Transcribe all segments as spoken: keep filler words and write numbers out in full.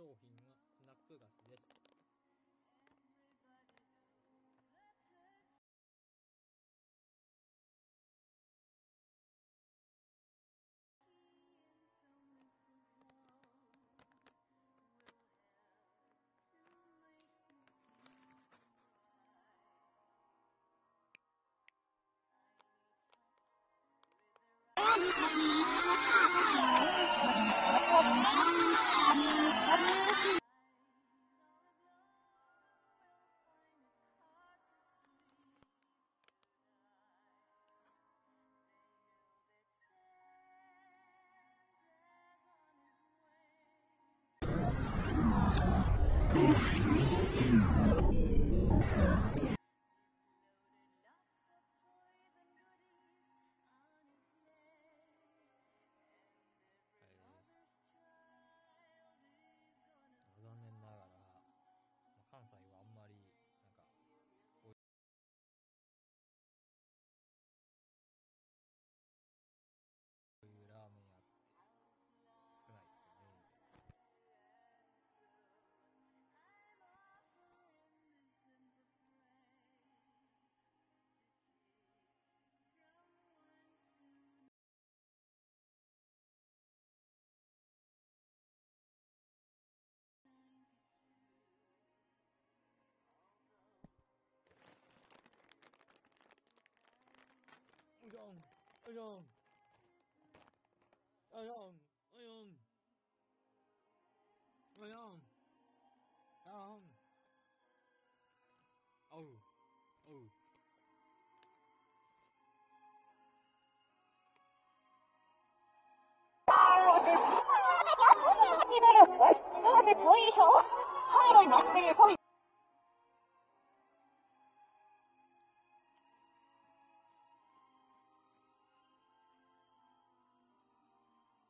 商品はスナック菓子です。残念ながら、関西はあんまりなんかこういうラーメン屋って少ないですよね。うどん、うどん、うどん、うどん、うどん、うどん、おう、おう。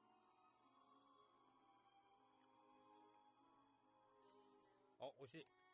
あ、美味しい。